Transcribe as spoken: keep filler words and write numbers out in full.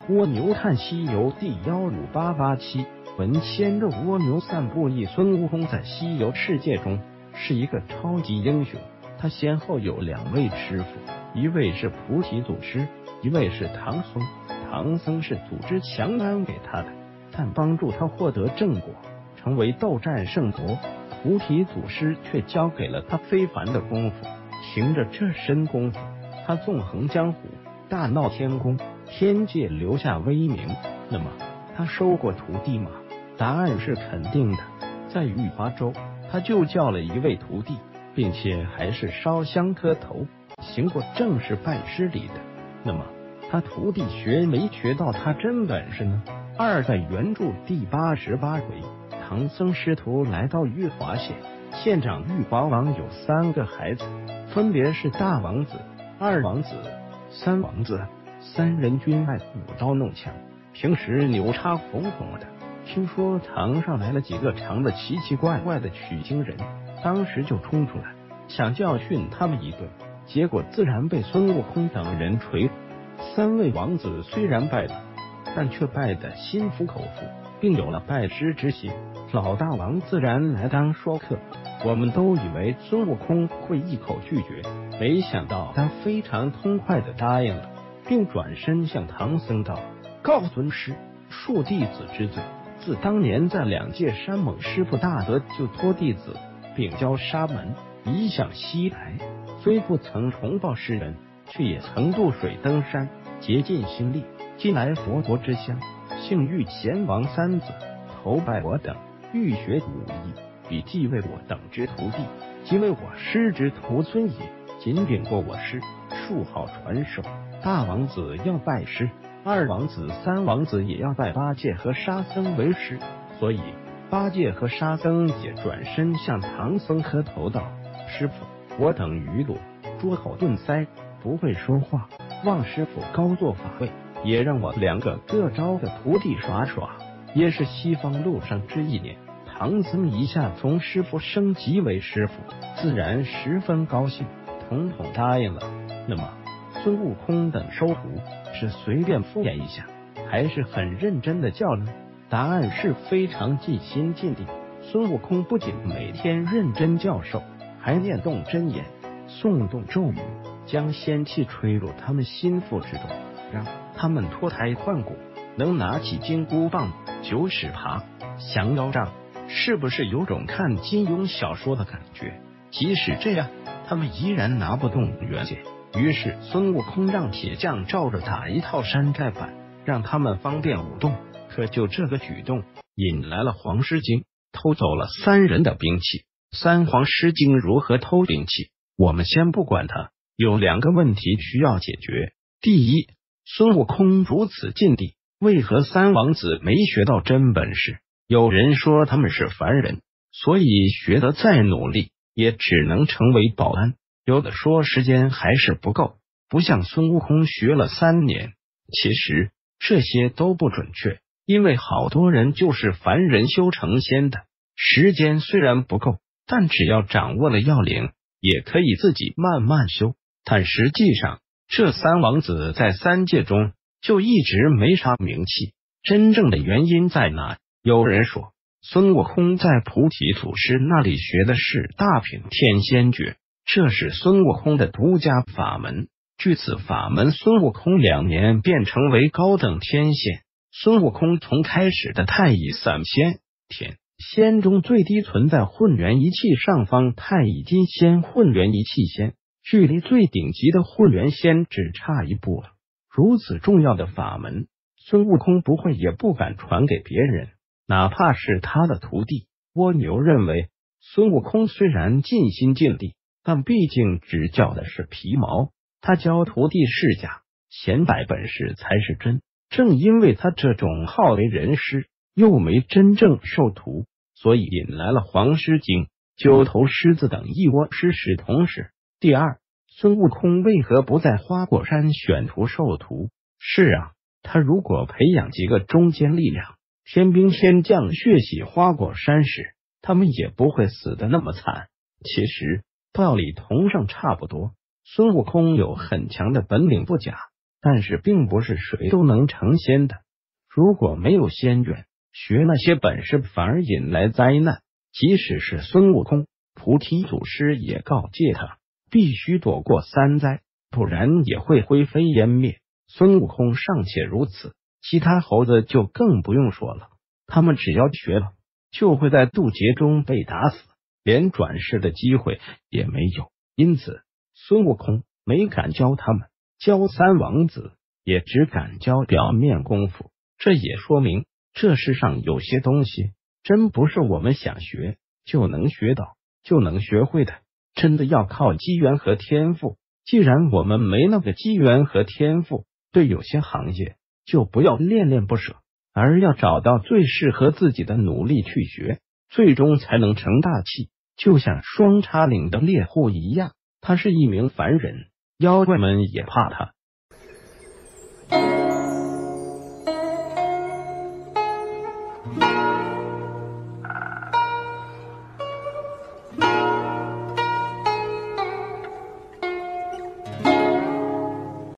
蜗牛看西游第幺五八八期，闻牵着蜗牛散步忆。孙悟空在西游世界中是一个超级英雄，他先后有两位师傅，一位是菩提祖师，一位是唐僧。唐僧是组织强安给他的，但帮助他获得正果，成为斗战胜佛。菩提祖师却教给了他非凡的功夫，凭着这身功夫，他纵横江湖，大闹天宫，天界留下威名。那么他收过徒弟吗？答案是肯定的，在玉华州他就叫了一位徒弟，并且还是烧香磕头行过正式拜师礼的。那么他徒弟学没学到他真本事呢？二，在原著第八十八回，唐僧师徒来到玉华县，县长玉华王有三个孩子，分别是大王子、二王子、三王子。三人均爱舞刀弄枪，平时牛叉哄哄的。听说堂上来了几个长得奇奇怪怪的取经人，当时就冲出来想教训他们一顿，结果自然被孙悟空等人锤。三位王子虽然败了，但却败得心服口服，并有了拜师之心。老大王自然来当说客，我们都以为孙悟空会一口拒绝，没想到他非常痛快的答应了，并转身向唐僧道：告尊师，恕弟子之罪。自当年在两界山猛师傅大德就托弟子秉教沙门移向西来，虽不曾重报师恩，却也曾渡水登山，竭尽心力。今来佛国之乡，幸遇贤王三子投拜我等，欲学武艺，以继为我等之徒弟，即为我师之徒孙也。仅禀过我师，恕好传授。大王子要拜师，二王子、三王子也要拜八戒和沙僧为师，所以八戒和沙僧也转身向唐僧磕头道：师傅，我等愚鲁，拙口钝腮，不会说话，望师傅高坐法位，也让我两个各招个徒弟耍耍，也是西方路上之意念。唐僧一下从师傅升级为师傅，自然十分高兴，统统答应了。那么孙悟空等收徒是随便敷衍一下，还是很认真的教呢？答案是非常尽心尽力。孙悟空不仅每天认真教授，还念动真言，诵动咒语，将仙气吹入他们心腹之中，让他们脱胎换骨，能拿起金箍棒、九齿耙、降妖杖。是不是有种看金庸小说的感觉？即使这样，他们依然拿不动元剑。于是孙悟空让铁匠照着打一套山寨板，让他们方便舞动。可就这个举动，引来了黄狮精，偷走了三人的兵器。三黄狮精如何偷兵器？我们先不管它，有两个问题需要解决。第一，孙悟空如此尽力，为何三王子没学到真本事？有人说他们是凡人，所以学得再努力，也只能成为保安。有的说时间还是不够，不像孙悟空学了三年。其实这些都不准确，因为好多人就是凡人修成仙的，时间虽然不够，但只要掌握了要领，也可以自己慢慢修。但实际上，这三王子在三界中就一直没啥名气，真正的原因在哪？有人说，孙悟空在菩提祖师那里学的是大品天仙诀，这是孙悟空的独家法门。据此法门，孙悟空两年便成为高等天仙。孙悟空从开始的太乙散仙，天仙中最低存在混元一气上方太乙金仙、混元一气仙，距离最顶级的混元仙只差一步了。如此重要的法门，孙悟空不会也不敢传给别人，哪怕是他的徒弟。蜗牛认为，孙悟空虽然尽心尽力，但毕竟只教的是皮毛，他教徒弟是假，显摆本事才是真。正因为他这种好为人师，又没真正授徒，所以引来了黄狮精、九头狮子等一窝师使同事。第二，孙悟空为何不在花果山选徒授徒？是啊，他如果培养几个中坚力量，天兵天将血洗花果山时，他们也不会死得那么惨。其实道理同上差不多，孙悟空有很强的本领不假， 但是并不是谁都能成仙的。如果没有仙缘，学那些本事反而引来灾难。即使是孙悟空，菩提祖师也告诫他，必须躲过三灾，不然也会灰飞烟灭。孙悟空尚且如此，其他猴子就更不用说了，他们只要学了，就会在渡劫中被打死，连转世的机会也没有。因此，孙悟空没敢教他们，教三王子也只敢教表面功夫。这也说明，这世上有些东西真不是我们想学就能学到，就能学会的，真的要靠机缘和天赋。既然我们没那个机缘和天赋，对有些行业就不要恋恋不舍，而要找到最适合自己的努力去学，最终才能成大器。就像双叉岭的猎户一样，他是一名凡人，妖怪们也怕他，